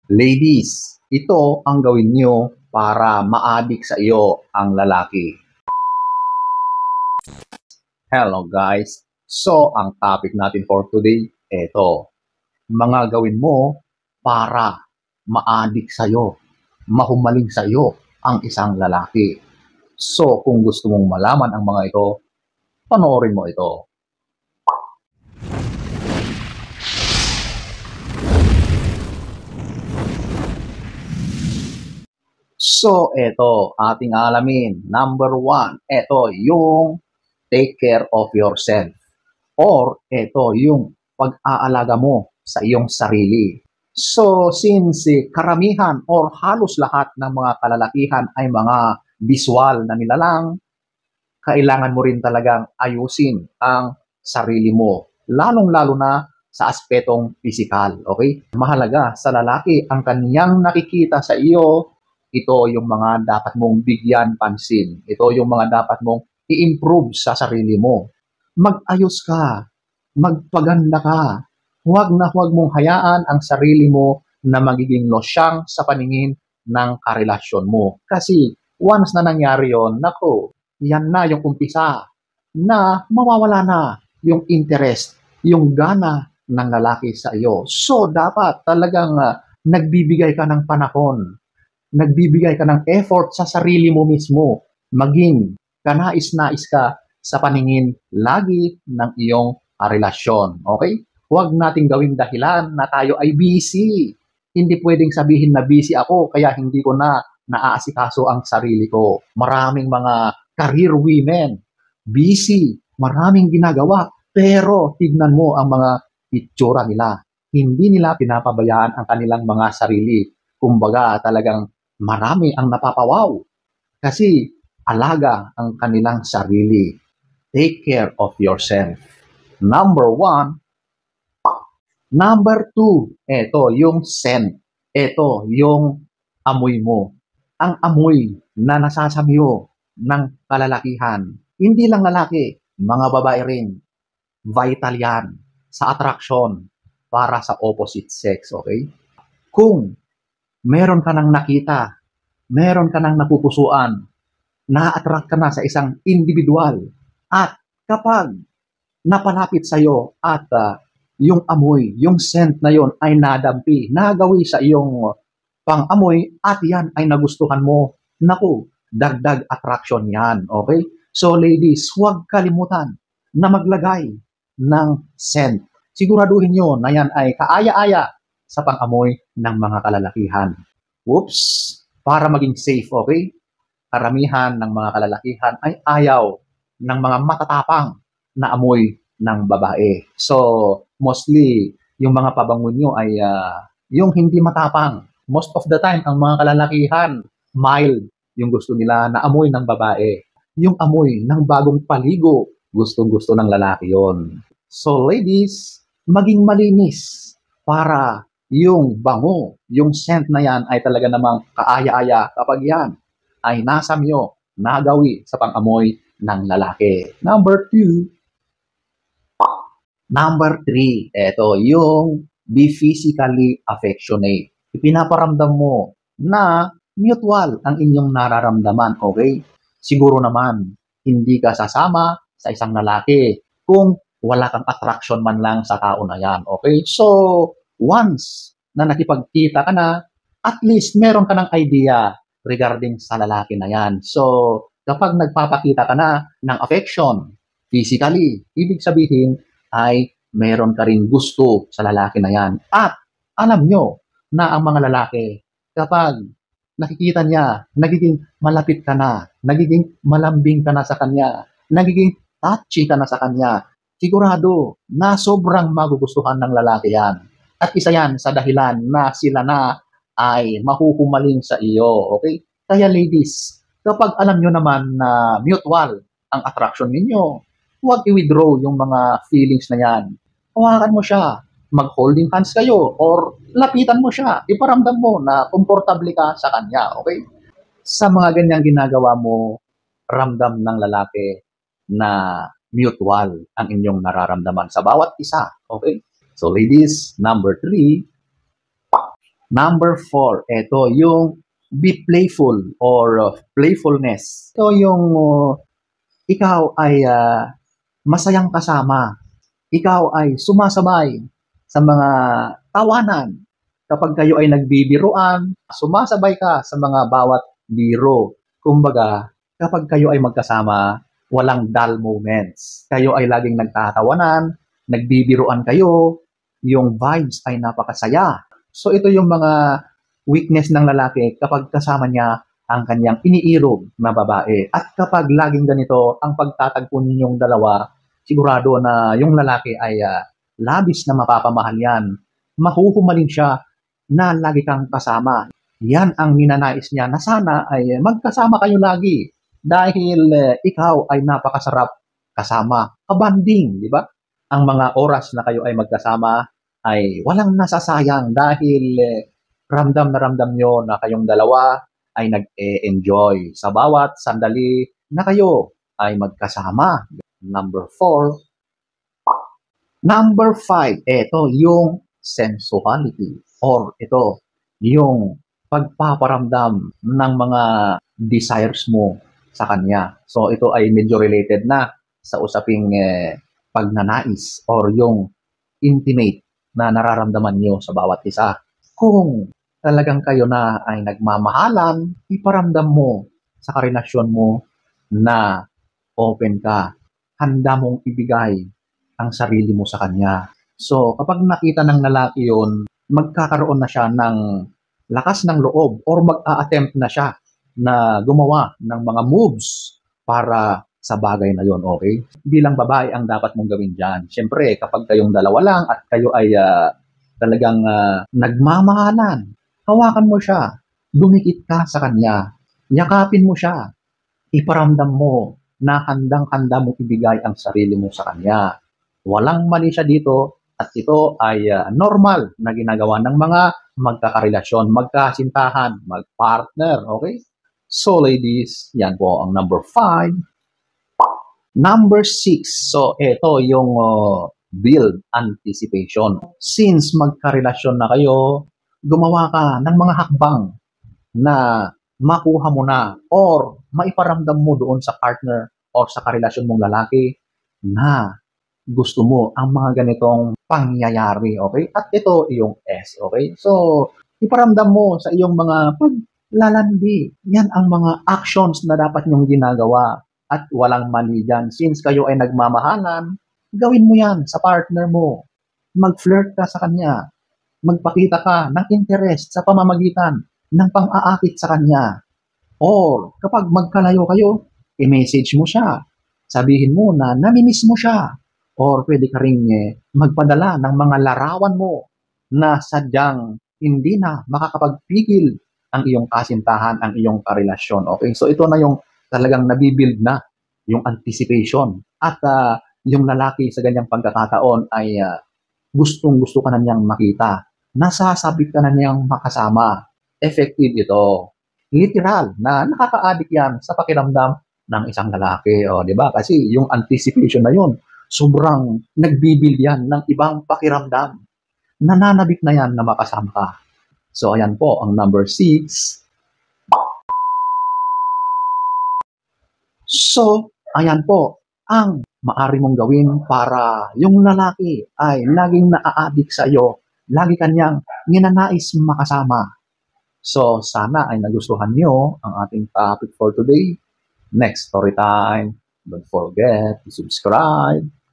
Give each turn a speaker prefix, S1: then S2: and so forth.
S1: Ladies, ito ang gawin nyo para ma-addict sa iyo ang lalaki. Hello guys! So, ang topic natin for today, ito. Mga gawin mo para ma-addict sa iyo, mahumaling sa iyo ang isang lalaki. So, kung gusto mong malaman ang mga ito, panoorin mo ito. So, ito, ating alamin. Number 1, ito yung take care of yourself. Or, ito yung pag-aalaga mo sa iyong sarili. So, since karamihan or halos lahat ng mga kalalakihan ay mga visual na nilalang, kailangan mo rin talagang ayusin ang sarili mo. Lalong-lalo na sa aspetong pisikal, okay? Mahalaga sa lalaki ang kanyang nakikita sa iyo. Ito yung mga dapat mong bigyan pansin. Ito yung mga dapat mong i-improve sa sarili mo. Mag-ayos ka. Magpaganda ka. Huwag na huwag mong hayaan ang sarili mo na magiging losyang sa paningin ng karelasyon mo. Kasi once na nangyari yon, nako, yan na yung umpisa na mawawala na yung interest, yung gana ng lalaki sa iyo. So, dapat talagang nagbibigay ka ng panahon, nagbibigay ka ng effort sa sarili mo mismo, maging kanais-nais ka sa paningin lagi ng iyong relasyon. Okay? Huwag nating gawing dahilan na tayo ay busy. Hindi pwedeng sabihin na busy ako kaya hindi ko na naaasikaso ang sarili ko. Maraming mga career women, busy, maraming ginagawa, pero tignan mo ang mga itsura nila. Hindi nila pinapabayaan ang kanilang mga sarili. Kumbaga talagang marami ang napapawaw kasi alaga ang kanilang sarili. Take care of yourself. Number 1. Number 2, ito yung scent. Ito yung amoy mo. Ang amoy na nasasamyo ng kalalakihan. Hindi lang lalaki, mga babae rin. Vital yan sa attraction para sa opposite sex, okay? Kung meron ka nang nakita, meron ka nang napupusuan, na-attract ka na sa isang individual, at kapag napalapit sa'yo at yung amoy, yung scent na yon ay nadampi, nagawi sa iyong pang-amoy at yan ay nagustuhan mo, naku, dagdag attraction yan, okay? So ladies, huwag kalimutan na maglagay ng scent. Siguraduhin nyo na yan ay kaaya-aya sa pang-amoy ng mga kalalakihan. Oops! Para maging safe, okay? Karamihan ng mga kalalakihan ay ayaw ng mga matatapang na amoy ng babae. So, mostly, yung mga pabango nyo ay yung hindi matapang. Most of the time, ang mga kalalakihan, mild yung gusto nila na amoy ng babae. Yung amoy ng bagong paligo, gustong-gusto ng lalaki yon. So, ladies, maging malinis para yung bango, yung scent na yan ay talaga namang kaaya-aya kapag yan ay nasamyo, nagawi sa pang-amoy ng lalaki. Number 2. Number 3, ito yung be physically affectionate. Ipinaparamdam mo na mutual ang inyong nararamdaman, okay? Siguro naman, hindi ka sasama sa isang lalaki kung wala kang attraction man lang sa tao na yan, okay? So, once na nakipagkita ka na, at least meron ka ng idea regarding sa lalaki na yan. So, kapag nagpapakita ka na ng affection, physically, ibig sabihin ay meron ka rin gusto sa lalaki na yan. At alam nyo na ang mga lalaki, kapag nakikita niya, nagiging malapit ka na, nagiging malambing ka na sa kanya, nagiging touchy ka na sa kanya, sigurado na sobrang magugustuhan ng lalaki yan. At isa yan sa dahilan na sila na ay mahuhumaling sa iyo. Okay? Kaya ladies, kapag alam nyo naman na mutual ang attraction ninyo, huwag i-withdraw yung mga feelings na yan. Hawakan mo siya, mag-holding hands kayo, or lapitan mo siya, iparamdam mo na komportable ka sa kanya, okay? Sa mga ganyang ginagawa mo, ramdam ng lalaki na mutual ang inyong nararamdaman sa bawat isa, okay? So ladies, number 3. Number 4, ito yung be playful or playfulness. Ito yung ikaw ay masayang kasama. Ikaw ay sumasabay sa mga tawanan. Kapag kayo ay nagbibiruan, sumasabay ka sa mga bawat biro. Kumbaga, kapag kayo ay magkasama, walang dull moments. Kayo ay laging nagtatawanan, nagbibiruan kayo, yung vibes ay napakasaya. So ito yung mga weakness ng lalaki kapag kasama niya ang kanyang iniirog na babae. At kapag laging ganito ang pagtatagpo ninyong dalawa, sigurado na yung lalaki ay labis na mapapamahal yan. Mahuhumaling siya na lagi kang kasama. Yan ang ninanais niya na sana ay magkasama kayo lagi dahil ikaw ay napakasarap kasama. Kabanding, di ba? Ang mga oras na kayo ay magkasama ay walang nasasayang dahil ramdam na ramdam nyo na kayong dalawa ay nag-enjoy sa bawat sandali na kayo ay magkasama. Number 4. Number 5, ito yung sensuality or ito yung pagpaparamdam ng mga desires mo sa kanya. So ito ay medyo related na sa usaping pagnanais or yung intimate na nararamdaman nyo sa bawat isa. Kung talagang kayo na ay nagmamahalan, iparamdam mo sa karelasyon mo na open ka. Handa mong ibigay ang sarili mo sa kanya. So, kapag nakita ng lalaki yun, magkakaroon na siya ng lakas ng loob or mag-a-attempt na siya na gumawa ng mga moves para sa bagay na yon, okay? Bilang babae ang dapat mong gawin dyan. Siyempre, kapag kayong dalawa lang at kayo ay talagang nagmamahalan, hawakan mo siya, dumikit ka sa kanya, yakapin mo siya, iparamdam mo na handang-handa mong ibigay ang sarili mo sa kanya. Walang mali siya dito at ito ay normal na ginagawa ng mga magkakarelasyon, magkasintahan, magpartner, okay? So ladies, yan po ang number 5. Number 6, so ito yung build anticipation. Since magkarelasyon na kayo, gumawa ka ng mga hakbang na makuha mo na or maiparamdam mo doon sa partner or sa karelasyon mong lalaki na gusto mo ang mga ganitong pangyayari, okay? At ito yung S, okay? So, iparamdam mo sa iyong mga paglalandi. Yan ang mga actions na dapat nyong ginagawa at walang mali dyan. Since kayo ay nagmamahalan, gawin mo yan sa partner mo. Mag-flirt ka sa kanya. Magpakita ka ng interest sa pamamagitan ng pang-aakit sa kanya. Or kapag magkalayo kayo, i-message mo siya. Sabihin mo na namimiss mo siya. Or pwede ka rin magpadala ng mga larawan mo na sadyang hindi na makakapagpigil ang iyong kasintahan, ang iyong karelasyon. Okay? So ito na yung talagang nabibuild na yung anticipation. At yung lalaki sa ganyang pagkakataon ay gustong-gusto ka na niyang makita. Nasasabik ka na niyang makasama. Effective ito. Literal na nakaka-addict yan sa pakiramdam ng isang lalaki. O, di ba? Kasi yung anticipation na yun, sobrang nagbibuild yan ng ibang pakiramdam. Nananabik na yan na makasama ka. So, ayan po, ang number 6. So, ayan po, ang maaari mong gawin para yung lalaki ay laging naa-addict sa iyo, lagi kanyang ninanais makasama. So, sana ay nagustuhan nyo ang ating topic for today. Next story time. Don't forget to subscribe,